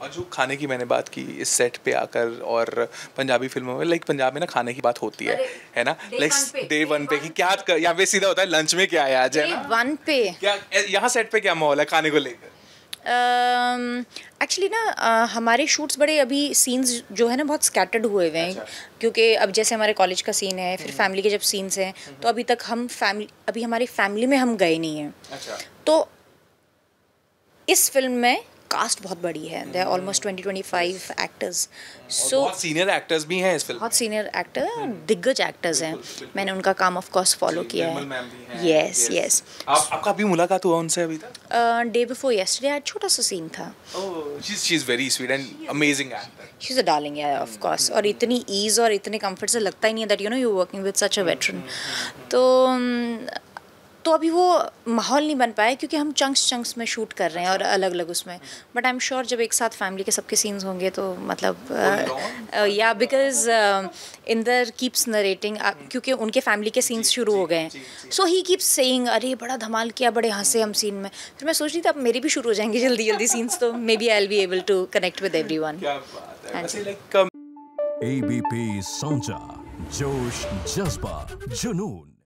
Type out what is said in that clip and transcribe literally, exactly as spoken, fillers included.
और जो खाने की मैंने बात की इस सेट पे आकर, और पंजाबी फिल्मों में लाइक पंजाब में ना खाने की बात होती है है ना, लाइक डे वन पे कि क्या यहाँ पे सीधा होता है लंच में क्या है आज, है ना वन पे क्या यहाँ सेट पे क्या माहौल है खाने को लेकर? एक्चुअली um, ना uh, हमारे शूट्स बड़े अभी सीन्स जो है ना बहुत स्कैटर्ड हुए हुए हैं। अच्छा। क्योंकि अब जैसे हमारे कॉलेज का सीन है, फिर फैमिली के जब सीन्स हैं, तो अभी तक हम फैमिली अभी हमारी फैमिली में हम गए नहीं हैं। अच्छा। तो इस फिल्म में कास्ट बहुत बड़ी है, they are almost twenty twenty five actors. So बहुत सीनियर एक्टर्स भी हैं इस फिल्म, बहुत सीनियर एक्टर, दिग्गज एक्टर्स हैं। मैंने उनका काम ऑफ कोर्स फॉलो किया है। Yes yes. आपका अभी मुलाकात हुआ उनसे अभी तक? डे बिफोर यस्टरडे आज छोटा सा सीन था। Oh, she she is very sweet and amazing actor. She is a darling, yeah of course. और इतनी ईज और इतने कंफर्ट से लगता ही नहीं है that you know you working with such a veteran. तो तो अभी वो माहौल नहीं बन पाया क्योंकि हम चंक्स चंक्स में शूट कर रहे हैं और अलग अलग उसमें। बट आई एम श्योर जब एक साथ फैमिली के सबके सीन्स होंगे तो मतलब या बिकॉज इंदर कीप्स नरेटिंग, क्योंकि उनके फैमिली के सीन्स शुरू हो गए हैं, सो ही कीप्स सेइंग अरे बड़ा धमाल किया, बड़े हंसे हम सीन में। फिर मैं सोच रही थी अब मेरे भी शुरू हो जाएंगे जल्दी जल्दी सीन्स, तो maybe I will be able to connect with everyone. ABP साँचा, जोश, जज्बा, जुनून।